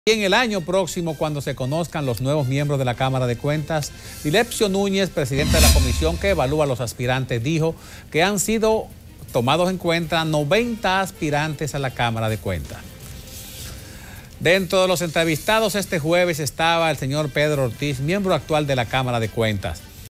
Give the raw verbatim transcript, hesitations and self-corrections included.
Y en el año próximo, cuando se conozcan los nuevos miembros de la Cámara de Cuentas, Dilepcio Núñez, presidente de la comisión que evalúa a los aspirantes, dijo que han sido tomados en cuenta noventa aspirantes a la Cámara de Cuentas. Dentro de los entrevistados este jueves estaba el señor Pedro Ortiz, miembro actual de la Cámara de Cuentas.